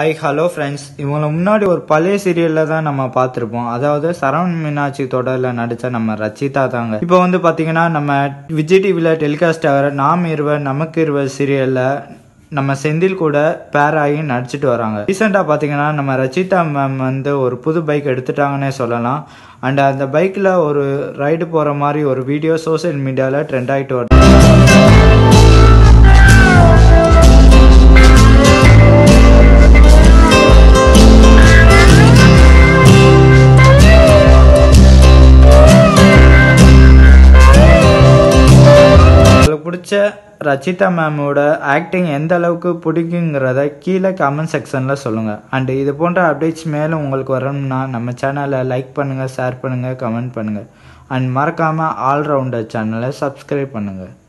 Hi hello friends, இவங்களை முன்னாடி ஒரு பழைய சீரியலில் தான் நம்ம பார்த்துருப்போம். அதாவது சரவண் மீனாட்சி தொடரில் நடித்த நம்ம ரச்சிதா தாங்க. இப்போ வந்து பார்த்தீங்கன்னா நம்ம விஜய் டிவியில் டெலிகாஸ்ட் ஆகிற நாம் இருவர் நமக்கு இருவர் சீரியலில் நம்ம செந்தில் கூட பேர் ஆகி நடிச்சிட்டு வராங்க. ரீசெண்டாக பார்த்தீங்கன்னா நம்ம ரச்சிதா மேம் வந்து ஒரு புது பைக் எடுத்துட்டாங்கன்னே சொல்லலாம். அண்ட் அந்த பைக்கில் ஒரு ரைடு போகிற மாதிரி ஒரு வீடியோ சோசியல் மீடியாவில் ட்ரெண்ட் ஆகிட்டு வருது. பிடிச்ச ரச்சிதா மேமோட ஆக்டிங் எந்த அளவுக்கு பிடிக்குங்கிறத கீழே கமெண்ட் செக்ஷனில் சொல்லுங்கள். அண்ட் இது போன்ற அப்டேட்ஸ் மேலும் உங்களுக்கு வரணும்னா நம்ம சேனலை லைக் பண்ணுங்கள், ஷேர் பண்ணுங்கள், கமெண்ட் பண்ணுங்கள். அண்ட் மறக்காமல் ஆல்ரவுண்டர் சேனலை சப்ஸ்கிரைப் பண்ணுங்கள்.